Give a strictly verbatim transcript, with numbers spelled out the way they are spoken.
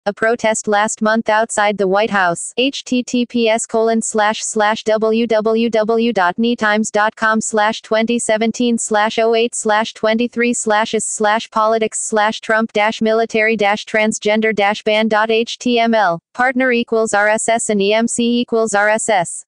A protest last month outside the White House. https colon slash slash www.nytimes.com slash 2017 slash 08 slash 23 slash is slash politics slash Trump dash military dash transgender dash ban.html. Partner equals R S S and E M C equals R S S.